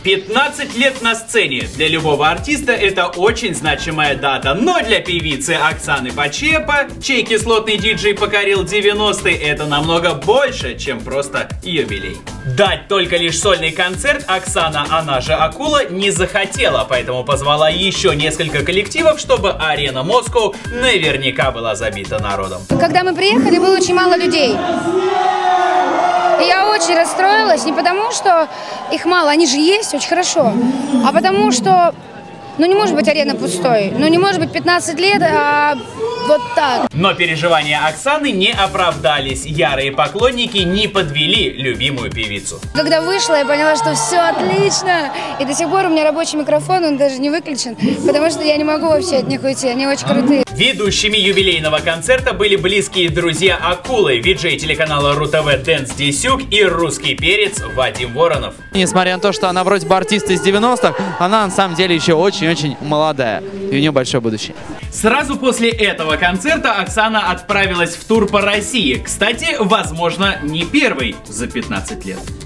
15 лет на сцене. Для любого артиста это очень значимая дата. Но для певицы Оксаны Почепа, чей кислотный диджей покорил 90-е, это намного больше, чем просто юбилей. Дать только лишь сольный концерт Оксана, она же Акула, не захотела, поэтому позвала еще несколько коллективов, чтобы арена Москва наверняка была забита народом. Когда мы приехали, было очень мало людей. И я очень расстроилась, не потому что их мало, они же есть, очень хорошо, а потому что, ну не может быть арена пустой, ну не может быть 15 лет, а вот так. Но переживания Оксаны не оправдались, ярые поклонники не подвели любимую певицу. Когда вышла, я поняла, что все отлично, и до сих пор у меня рабочий микрофон, он даже не выключен, потому что я не могу вообще от них уйти, они очень крутые. Ведущими юбилейного концерта были близкие друзья Акулы, виджей телеканала РУ-ТВ Дэнс Десюк и русский перец Вадим Воронов. Несмотря на то, что она вроде бы артист из 90-х, она на самом деле еще очень-очень молодая, и у нее большое будущее. Сразу после этого концерта Оксана отправилась в тур по России. Кстати, возможно, не первый за 15 лет.